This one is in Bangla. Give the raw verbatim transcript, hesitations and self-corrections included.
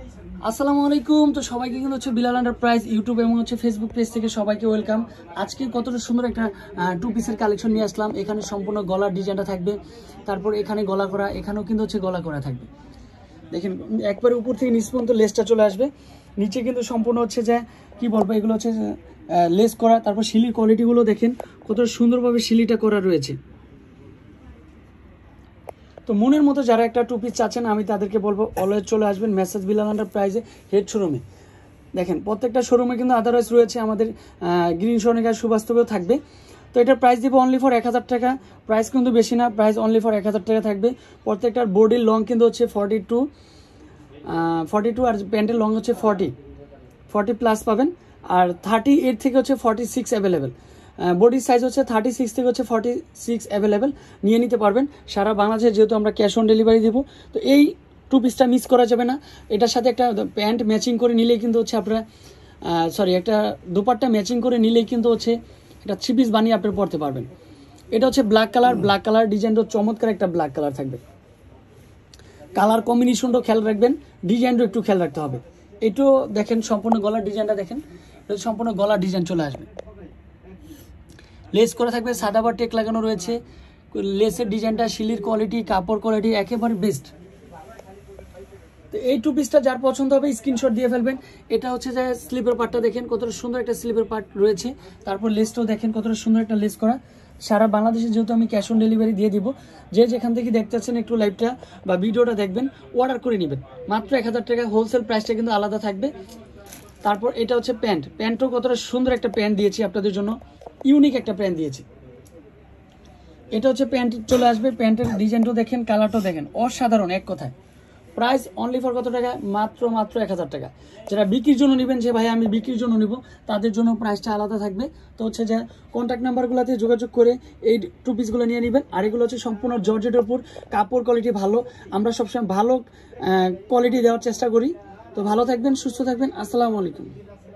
আসসালামু আলাইকুম। তো সবাইকে কিন্তু হচ্ছে বিলাল এন্টারপ্রাইজ ইউটিউব এবং হচ্ছে ফেসবুক পেজ থেকে সবাইকে ওয়েলকাম। আজকে কতটা সুন্দর একটা টু পিসের কালেকশন নিয়ে আসলাম। এখানে সম্পূর্ণ গলার ডিজাইনটা থাকবে, তারপর এখানে গলা করা, এখানেও কিন্তু হচ্ছে গলা করা থাকবে। দেখেন একবারে উপর থেকে নিচ পর্যন্ত লেসটা চলে আসবে, নিচে কিন্তু সম্পূর্ণ হচ্ছে যে কি বলবো, এগুলো হচ্ছে লেস করা। তারপর শিলির কোয়ালিটিগুলো দেখেন কত সুন্দরভাবে শিলিটা করা রয়েছে। তো মনের মতো যারা একটা টু পিস চাচ্ছেন, আমি তাদেরকে বলবো অলওয়েজ চলে আসবেন মেসেজ বিলাল এন্টারপ্রাইজে হেড শোরুমে। দেখেন প্রত্যেকটা শোরুমে কিন্তু আদারওয়াইজ রয়েছে, আমাদের গ্রিন সনিকা সুবাস্তবেও থাকবে। তো এটার প্রাইস দিব অনলি ফর এক হাজার টাকা। প্রাইস কিন্তু বেশি না, প্রাইস অনলি ফর এক হাজার টাকা থাকবে। প্রত্যেকটার বডির লং কিন্তু হচ্ছে ফর্টি টু ফর্টি টু আর প্যান্টের লং হচ্ছে ফর্টি ফর্টি প্লাস পাবেন। আর থার্টি এইট থেকে হচ্ছে ফর্টি সিক্স অ্যাভেলেবেল। বডির সাইজ হচ্ছে থার্টি সিক্স থেকে হচ্ছে ফর্টি সিক্স অ্যাভেলেবেল, নিয়ে নিতে পারবেন সারা বাংলাদেশে, যেহেতু আমরা ক্যাশ অন ডেলিভারি দেবো। তো এই টু পিসটা মিস করা যাবে না। এটার সাথে একটা প্যান্ট ম্যাচিং করে নিলেই কিন্তু হচ্ছে আপনারা সরি একটা দুপাট্টা ম্যাচিং করে নিলেই কিন্তু হচ্ছে এটা থ্রি পিস বানিয়ে আপনি পরতে পারবেন। এটা হচ্ছে ব্ল্যাক কালার, ব্ল্যাক কালার ডিজাইনটা চমৎকার একটা ব্ল্যাক কালার থাকবে। কালার কম্বিনেশনটাও খেয়াল রাখবেন, ডিজাইনটাও একটু খেয়াল রাখতে হবে। এটাও দেখেন সম্পূর্ণ গলার ডিজাইনটা দেখেন, এটা সম্পূর্ণ গলার ডিজাইন চলে আসবে। লেস করা থাকবে, সাদা বা টেক লাগানো রয়েছে। লেসের ডিজাইনটা, শিলির কোয়ালিটি, কাপড় কোয়ালিটি একেবারে বেস্ট। তো এই টু পিসটা যার পছন্দ হবে স্ক্রিনশট দিয়ে ফেলবেন। এটা হচ্ছে যে স্লিপের পার্টটা দেখেন কতটা সুন্দর একটা স্লিপের পার্ট রয়েছে। তারপর লেসটাও দেখেন কতটা সুন্দর একটা লেস করা। সারা বাংলাদেশে যেহেতু আমি ক্যাশ অন ডেলিভারি দিয়ে দিব, যে যেখান থেকে দেখতে চাচ্ছেন একটু লাইভটা বা ভিডিওটা দেখবেন, অর্ডার করে নেবেন মাত্র এক হাজার টাকা। হোলসেল প্রাইসটা কিন্তু আলাদা থাকবে। তারপর এটা হচ্ছে প্যান্ট, প্যান্টও কতটা সুন্দর একটা প্যান্ট দিয়েছি আপনাদের জন্য, ইউনিক একটা প্যান্ট দিয়েছি। এটা হচ্ছে প্যান্ট চলে আসবে, প্যান্টের ডিজাইনটাও দেখেন, কালারটাও দেখেন, অসাধারণ এক কথায়। প্রাইস অনলি ফর কত টাকা? মাত্র মাত্র এক হাজার টাকা। যারা বিক্রির জন্য নেবেন, যে ভাই আমি বিক্রির জন্য নিব, তাদের জন্য প্রাইসটা আলাদা থাকবে। তো হচ্ছে যে কন্ট্যাক্ট নাম্বারগুলোতে যোগাযোগ করে এই টু পিসগুলো নিয়ে নেবেন। আর এগুলো হচ্ছে সম্পূর্ণ জর্জেটের উপর, কাপড় কোয়ালিটি ভালো। আমরা সবসময় ভালো কোয়ালিটি দেওয়ার চেষ্টা করি। তো ভালো থাকবেন, সুস্থ থাকবেন। আসসালামু আলাইকুম।